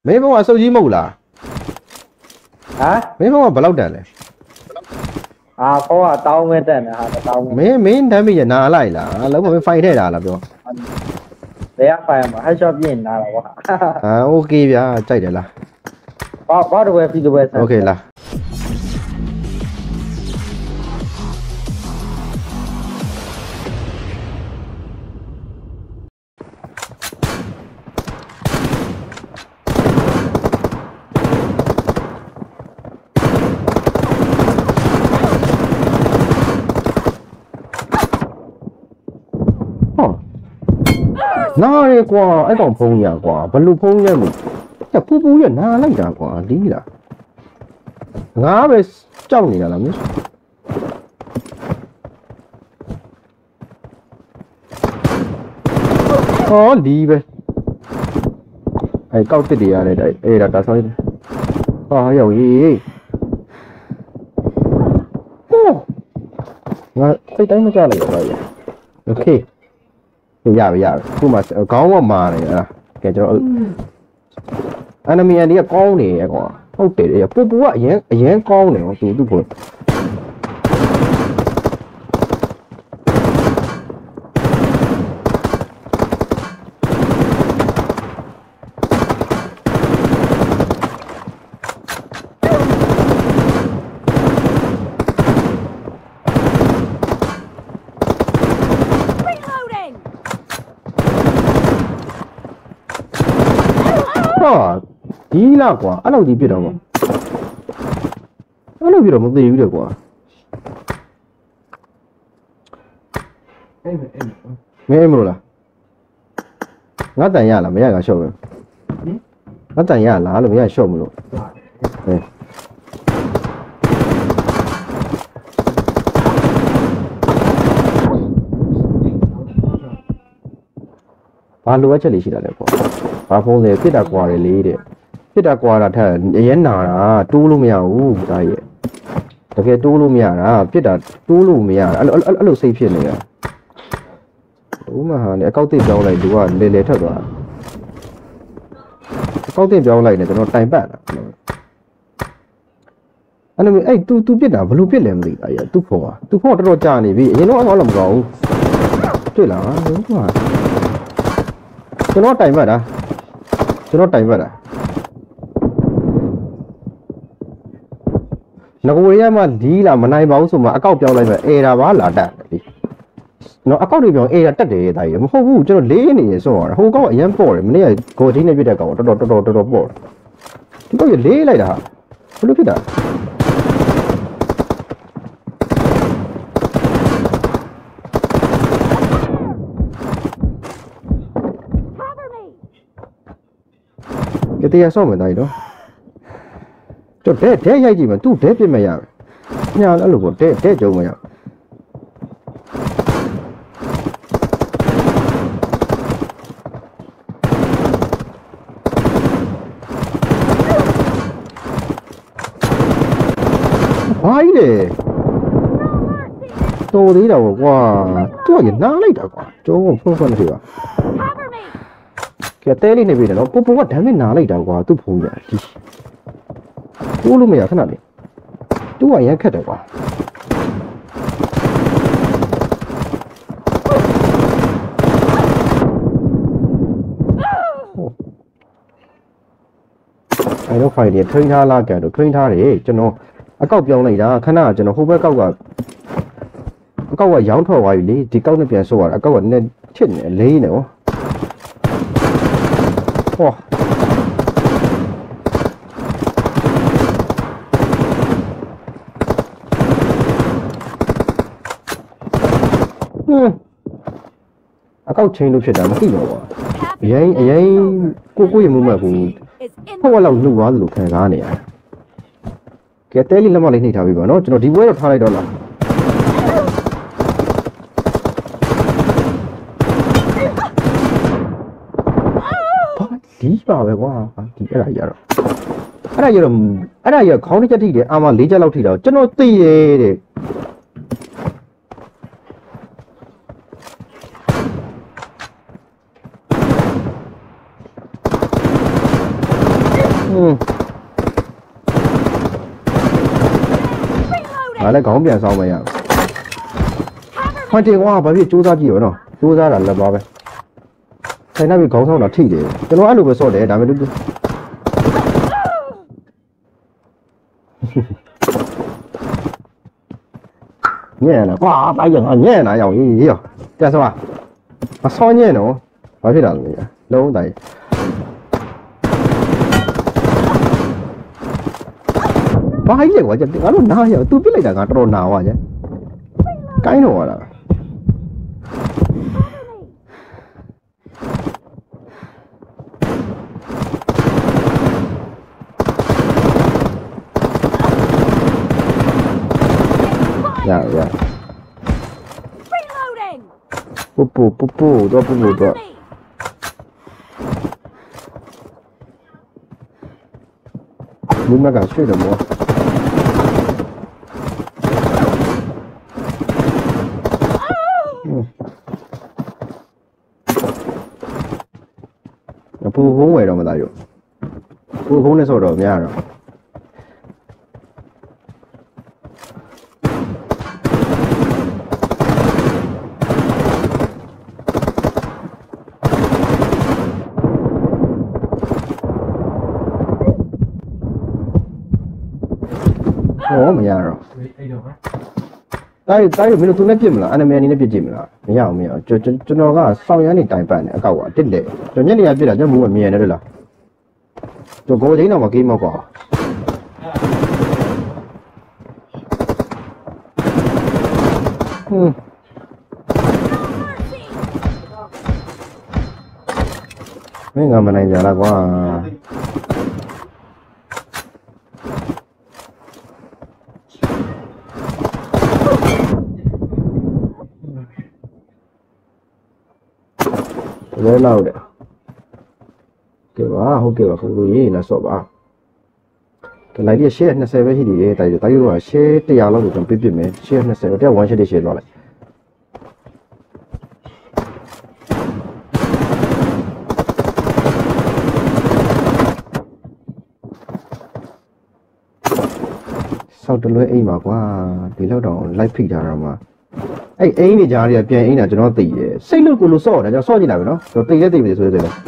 မင်းဘုံကစုပ်ကြီးမဟုတ်လားမင်းဘုံကဘယ်လောက်တန်လဲဘောကတောင်းမဲ့တက်နေဟာတောင်းမင်းတမ်းပြီးရနာလိုက်လားလုံးဝမဖိုင်ထည့်တာလားပြောဘယ်ကဖိုင်မှာဟက်ရှော့ပြင်နာတော့ကွာโอเคဗျာကြိုက်တယ်လားဘာတော့ပဲပြီးတော့ပဲโอเคလားနားရဲကွာအဲ့ကောင်ဖုံးရကွာဘလူဖုံးရလို့ပူပူရနားလိုက်တာကွာလီးလားငါပဲကြောက်နေတာလားမင်းဟောလီးပဲအဲ့ကောက်တစ်တွေရတဲ့အဲ့ဒါဆောင်းနေဟာရောက်ရေးဟိုငါစိတ်တိုင်းမကြလိုက်တော့ရโอเคရခုမှခေါင်းကမာနေအဲ့ဒါကဲကျွန်တော်enemy အန်ဒီကကောင်းနေရကွာဟုတ်တယ်ပူကအရင်ကောင်းတယ်ဟောသူ့ကိုဒီလားကွာအဲ့လိုကြီးပြစ်တော့ကွာအဲ့လိုပြစ်တော့မသိဘူးတဲ့ကွာမင်းမလို့လားငါတန်ရလားမရကရှော့ပဲငါတန်ရလားလို့မရရှော့မလို့ဘာလိုအပ်ချက်လေးရှိတာလဲကွာဘာဖုန်းလဲပြစ်တာကွာတယ်လေတဲ့ပြစ်တာကွာတာထက်အရင်နာတာတိုးလို့မရဘူးဒါရဲ့တကယ်တိုးလို့မရတာပြစ်တာတိုးလို့မရတာအဲ့လိုစိတ်ဖြစ်နေတာဥမာဟာလေအကောက်တစ်ပြောင်းလိုက်သူကလေထွက်သွားအကောက်တစ်ပြောင်းလိုက်နေကျွန်တော်တိုင်ပတ်တာအဲ့လိုအဲ့ तू ပြစ်တာဘလို့ပြစ်လဲမသိဘူးအဲ့ तू ဖုန်းတော်တော်ကြာနေပြီအရင်တော့အဲ့လိုမကောင်းဘူးတွေ့လားဟုတ်ပါကျွန်တော်တိုင်ပတ်တာငကိုရရမှလီးလာမနိုင်ပါဘူးဆိုမှအကောက်ပြောင်းလိုက်ပဲအေတာပါလာတက်ပြီနော်အကောက်တွေပြောင်းအေတာတက်တယ်ရဲ့ဒါကြီးမဟုတ်ဘူးကျွန်တော်လေးနေရဆိုတော့ဟိုကောက်အရင်ပေါ့တယ်မနေ့ကဂိုဒင်းနဲ့ပြတဲ့ကောင်တော်ပေါ့ဒီကောက်ရလေးလိုက်တာဘယ်လိုဖြစ်တာကတိရဆော့မယ်ဒါကြီးတော့တော့ဒဲရိုက်ကြည့်မယ်သူ့ဒဲပြစ်မရဘူးညာအဲ့လိုပေါ့ဒဲကြုံမရဘာကြီးလဲတော်သေးတာကွာသူကနားလိုက်တာကွာကျုံးဖုန်းနေပါကဲတဲလေးနေပြီနော်ပူကဒမ်းမနာလိုက်တာကွာသူ့ဖုန်းကြီးဒီတိုးလို့မရခဏလေးသူ့ကရမ်းခက်တယ်ကွာအဲ့တော့ file တွေထိန်းထားလားကြတော့ထိန်းထားတယ်ကျွန်တော်အကောက်ပြောင်းလိုက်တာခဏကျွန်တော်ဟိုဘက်ကောက်ကအကောက်ကရောင်းထွက်သွားပြီလေဒီကောက်နဲ့ပြန်ဆိုးရတာအကောက်ကနည်းချစ်နေလေးနေဟောဟောအကောက်ချင်းလို့ဖြစ်တာမသိတော့ဘူးအရင်ကိုရမှုမဲ့ဘူးဖုတ်လောက်လှုပ်သွားသလိုခံစားနေရတယ်ကဲတဲလေးလက်မလေးနှိပ်ထားပြီပါနော်ကျွန်တော်ဒီဘွဲတော့ထားလိုက်တော့လားဒီပါပဲကွာဒီအဲ့ဒါကြီးကတော့ခေါင်းတစ်ချက်ထိတယ်အာမ၄ချက်လောက်ထိတော့ကျွန်တော်သိရဲ့တဲ့ငါလည်းခေါင်းပြန်ဆောင်မရမှန်တယ်ကွာဘာဖြစ်စူးစမ်းကြည့်ရောနော်စူးစမ်းတာလည်းသွားပဲဆိုင်နောက်ပြီးခေါင်းဆောင်တာထိတယ်ကျွန်တော်အဲ့လိုပဲစော့တယ်ဒါပေမဲ့ညံ့လားကွာတိုင်းရငါညံ့လာရောက်ရေးရောပြန်စောမစောညံ့တော့ဘာဖြစ်တာလဲလုံးတိုင်းဘာကြီးလဲကွာငါတို့နားရသူပြစ်လိုက်တာငါတော်တော်နာွားကြကိုင်းတော့ရတာရပူတော့ပူတော့လူမကဆွေးတယ်မောပူဖုံးဝယ်တော့မသားရောပူဖုံးနဲ့ဆိုတော့များတော့မရတော့တိုင်းမင်းတို့သူနဲ့ပြစ်မလားအနမီအနေနဲ့ပြစ်ကြည့်မလားမရအောင်ကျွန်တော်ကစောင်းရမ်းနေတိုင်ပတ်နေအကောက်ကတစ်တယ်ကျွန်တော်ညနေရပြစ်တာကျွန်တော်မူးမမြင်ရတယ်လားကျွန်တော်ဂိုးချင်းတော့မကိမောက်ကွာမင်းကမနိုင်ကြလားကွာလဲလောက်တယ်ကဲပါဟုတ်ကဲ့ပါခုလိုရေးလာဆော့ပါကလိုက်ရ share 20ပဲရှိသေးတယ်တိုက်ရိုးက share 100လောက်ကိုကျွန်တော်ပြစ်မယ် share 20တော့1 share share သွားလိုက်ဆောက်တလွဲအိမ်ပါကွာဒီလောက်တော့ live ဖိထားတာမှာအဲ့အိမ်နေကြားတွေကပြန်အိမ်တာကျွန်တော်သိတယ်စိတ်လို့ကိုလို့စော့တယ်ကျွန်တော်စော့ကြည့်လိုက်မယ်နော်ကျွန်တော်သိလဲသိပြီဆိုရဲတယ်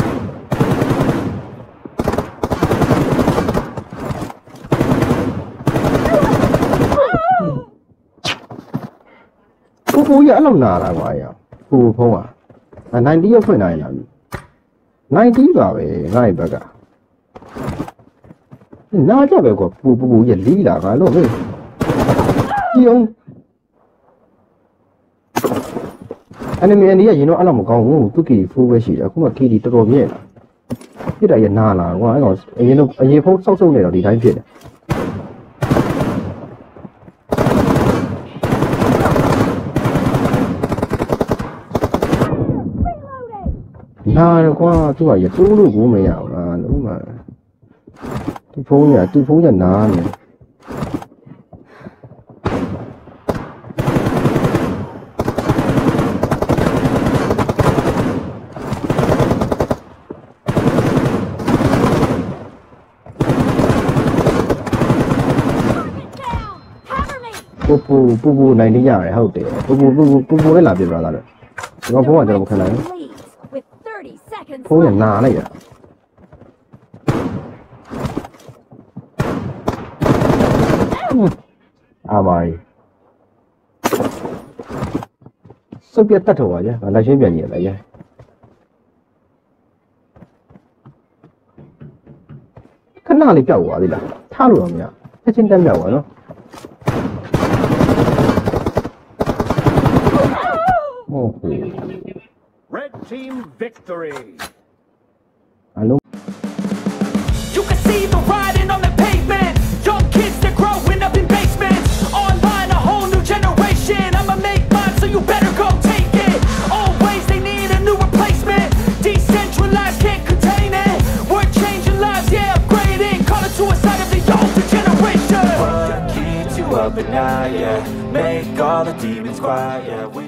ပူရအဲ့လောက်နာလာကွာရပူဖုံးอ่ะ90ရောက်ဖွင့်နိုင်လား90ပါပဲငါ့ဘက်ကနာကြပဲကွာပူရလီးလာငါလို့ဟဲ့ကြည့်အောင်enemy အနေနဲ့ရင်တော့အဲ့လောက်မကောင်းဘူးသူကီဖိုးပဲရှိတယ်အခုမှကီဒီတော်တော်မြဲလာပြစ်တာရနာလာကွာအဲ့ကောင်အရင်ဖုန်းစောက်နေတော့ဒီတိုင်းဖြစ်တယ်နာရကွာသူကရတိုးလို့ကိုမရဘူးလားလုံးမသူဖုန်းရနာနေပူနိုင်နေရတယ်ဟုတ်တယ်ပူလည်းလာပြပါလားတော့ကျွန်တော်ဖုန်းကကျွန်တော်မခံနိုင်ဘူးဖုန်းကနာလိုက်ရအာမိုင်းစုပ်ပြတ်တတ်တော်ပါကြလက်ရှင်းပြန်ကြည့်လိုက်ရခဏလေးပြောက်သွားသေးလားထားလို့တော့မရချက်ချင်းတက်မြောက်သွားနော် Red team victory. Hello. You can see the riding on the pavement. Young kids that growing up in basements. Online, a whole new generation. I'ma make mine, so you better go take it. Always they need a new replacement. Decentralized, can't contain it. We're changing lives, yeah, upgrading. Call it suicide of the older generation. What keeps you up at night, yeah. Make all the demons quiet, yeah.